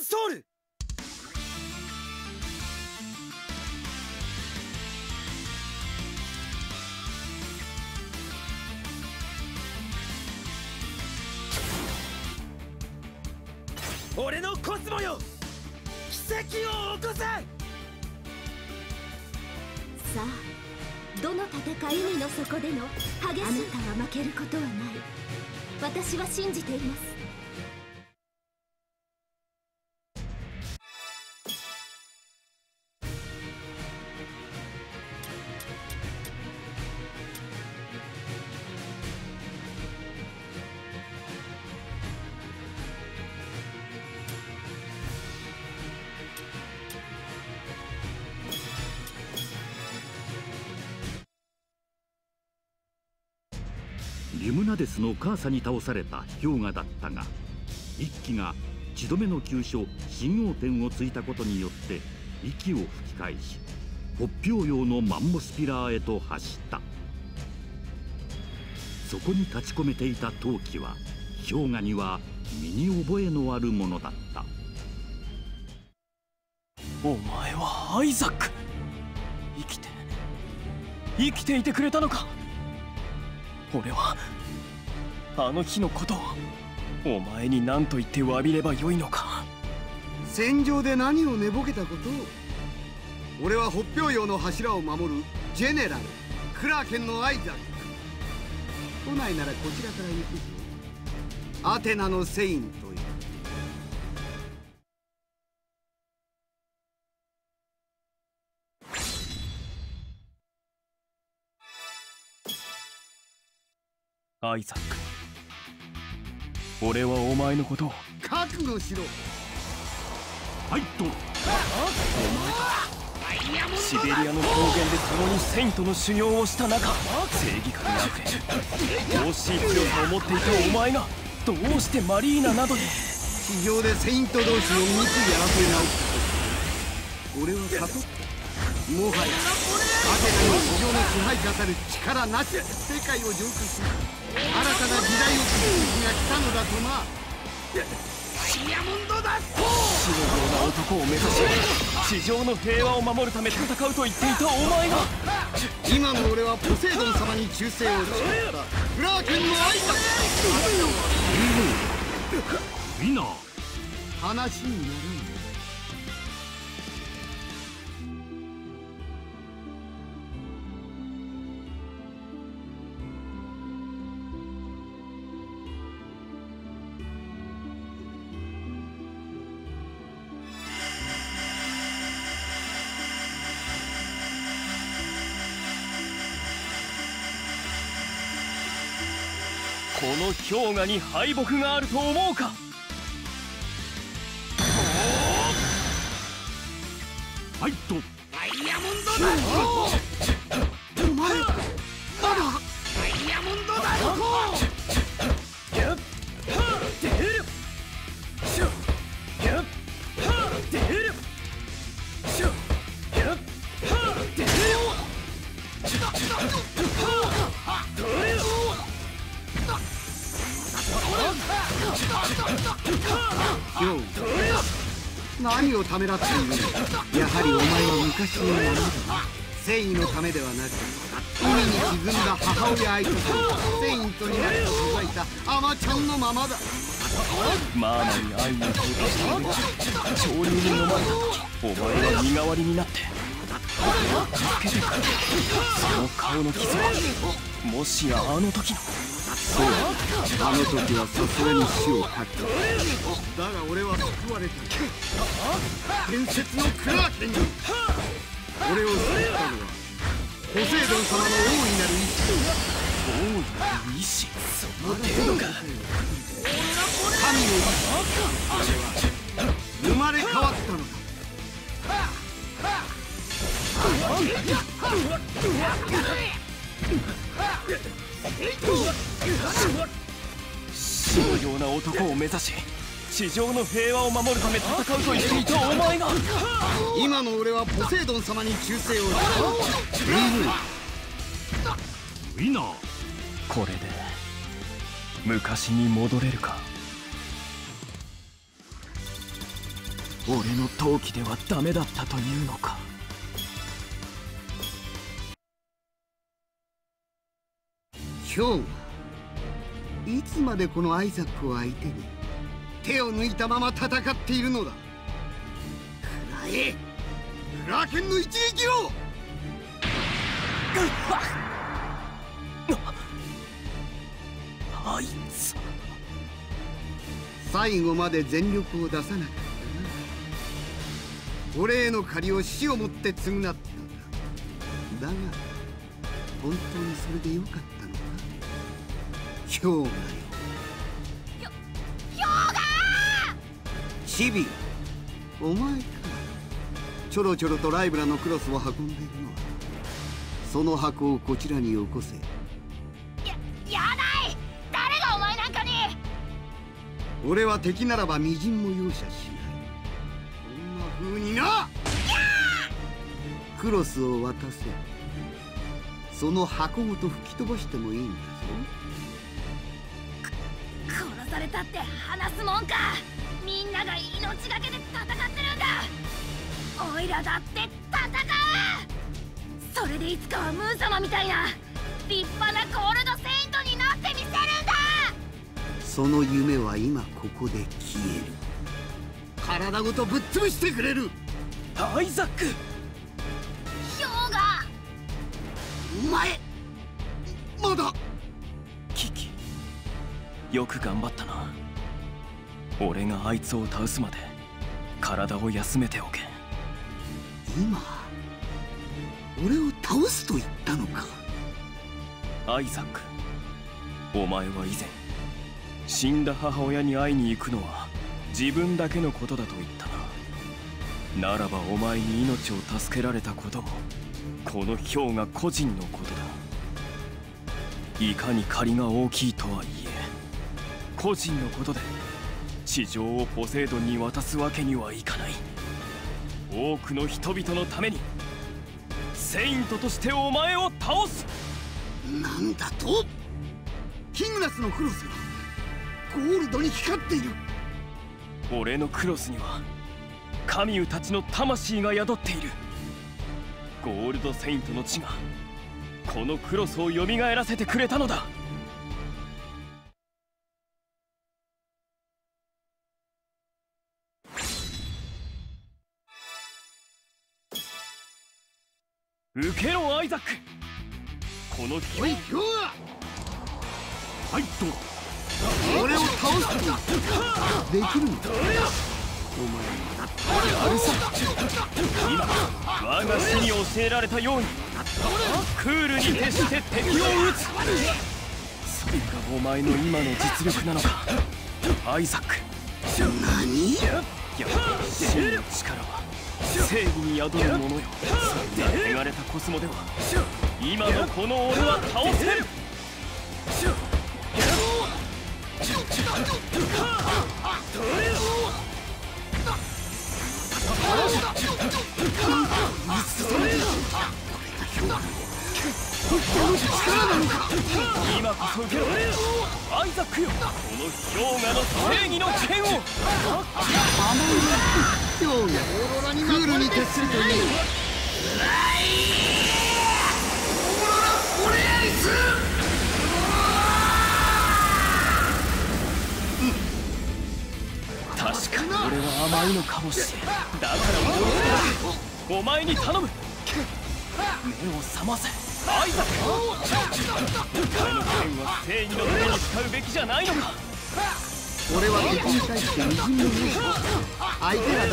ソウル。俺のコスモよ、奇跡を起こせ。さあ、どの戦い海の底での激しい。あなたは負けることはない。私は信じています。 リムナデスのカーサに倒された氷河だったが、一騎が血止めの急所新王天をついたことによって息を吹き返し、北氷洋のマンモスピラーへと走った。そこに立ち込めていた陶器は氷河には身に覚えのあるものだった。 お前はアイザック。生きていてくれたのか。俺はあの日のことをお前に何と言って詫びればよいのか。 戦場で何を寝ぼけたことを。俺は北氷洋の柱を守るジェネラルクラーケンのアイザック。来ないならこちらから行くぞ。アテナのセイントよ。 アイザック、俺はお前のことを覚悟しろ。 はいと。 シベリアの高原で共にセイントの修行をした中、正義感にあふれ惜しい強さを持っていたお前がどうしてマリーナなどに。 地上でセイント同士を憎い争い直す。俺は悟った。もはやアテナの地上の支配下たる力なし世界を浄化し、新たな時代を築く日が来たのだとな。ダイヤモンドだ。 死のような男を目指し、地上の平和を守るため戦うと言っていたお前が。 今の俺はポセイドン様に忠誠を誓ったクラーケンのアイザック。 ウィナー、 話にならん。 この氷河に敗北があると思うか。 はいと。 ダイヤモンドだ。 お前まだダイヤモンドだ。 何をためらっているの。やはりお前は昔のままだ。正義のためではなく、海に沈んだ母親相手とセイントになって育いたアマちゃんのままだ。 マーマに会いに行こうとしている潮流に飲まれた時、お前は身代わりになって俺を助けてくれ。その顔の傷はもしやあの時の。 そう、あの時はさすがに死を絶った。だが俺は救われた。伝説のクラーケンに俺を救ったのはポセイドン様の大いなる意志。 大いなる意志、その程度か。 神の意志、あれは生まれ変わったのだ。 死のような男を目指し、地上の平和を守るため戦うと言っていたお前が。 今の俺はポセイドン様に忠誠を誓ウィナー、 これで昔に戻れるか。 俺の闘気ではダメだったというのか。 ヒョウがいつまでこのアイザックを相手に手を抜いたまま戦っているのだ。くらえ、クラーケンの一撃を。 あいつ最後まで全力を出さなかったな。俺への借りを死をもって償ったんだ。だが本当にそれでよかったのか、ヒョウガよ。ヒョウガチビ、お前か。ちょろちょろとライブラのクロスを運んでいるのは、その箱をこちらによこせ。 やだい、誰がお前なんかに。 俺は敵ならばみじんも容赦しない。こんな風にな。クロスを渡せ。その箱ごと吹き飛ばしてもいいんだぞ。 殺されたって話すもんか。みんなが命がけで戦ってるんだ。オイラだって戦う。それでいつかはムー様みたいな立派なゴールドセイントになってみせるんだ。 その夢は今ここで消える。体ごとぶっ潰してくれる。 アイザック、 ヒョウガ、 お前まだ。 キキ、よく頑張ったな。俺があいつを倒すまで体を休めておけ。 今俺を倒すと言ったのか。 アイザック、お前は以前死んだ母親に会いに行くのは自分だけのことだと言ったな。ならばお前に命を助けられたこともこのヒョウが個人のことだ。いかに借りが大きいとはいえ、個人のことで地上をポセイドンに渡すわけにはいかない。多くの人々のためにセイントとしてお前を倒す。 なんだと。キングナスのクロスがゴールドに光っている。 俺のクロスには神々たちの魂が宿っている。ゴールドセイントの血がこのクロスを蘇らせてくれたのだ。受けろアイザック。このヒョウ、 おいヒョウガ、 ファイト。 俺を倒すことができるのか。お前だってやるさ。今我が師に教えられたようにクールに徹して敵を撃つ。それがお前の今の実力なのかアイザック。 何。 やはり真の力は正義に宿るものよ。汚れたコスモでは今のこの俺は倒せる。今こそ受けろアイザックよ。この氷河の正義の剣を。 ヒョウガ、クールに徹するといい。 確かに俺は甘いのかもしれん。だからもう一度お前に頼む。目を覚ませアイザック。お前の剣は正義のために使うべきじゃないのか。 俺は敵に対してみじんも容赦しない。相手が誰であ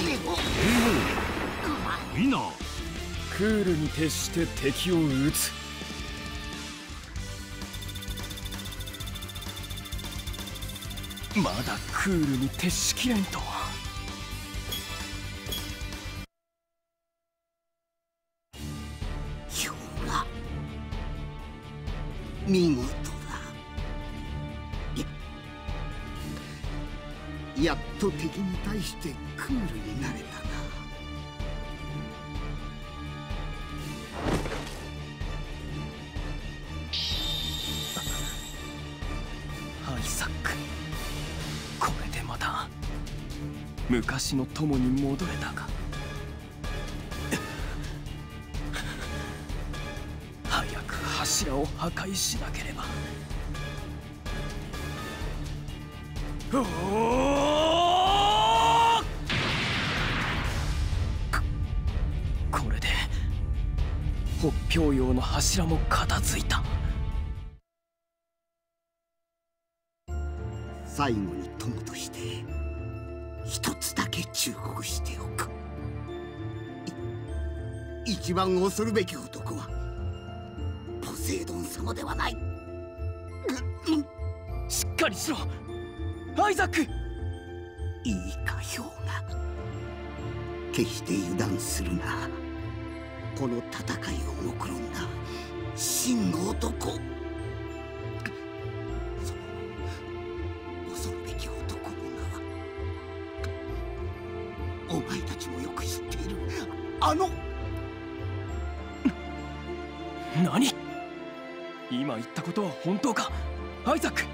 ろう。 いいな。 クールに徹して敵を撃つ。まだクールに徹しきれんとは。 ヒョウガ、見事だ。やっと敵に対してクールになれたな。 アイザック、これでまた無昔の友に戻れたか。早く柱を破壊しなければ。おお！これで北氷洋の柱も片付いた。 最後に友として一つだけ忠告しておく。一番恐るべき男はポセイドン様ではない。 しっかりしろアイザック。 いいかヒョウガ、決して油断するな。この戦いを目論んだ真の男、その恐るべき男の名はお前たちもよく知っているあの。 何？今言ったことは本当かアイザック。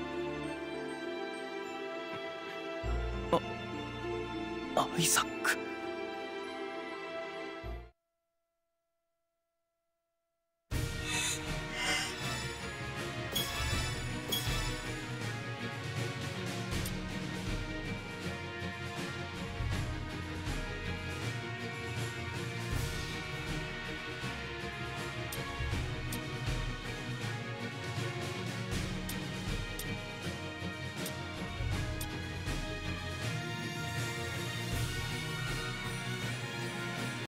アイザック。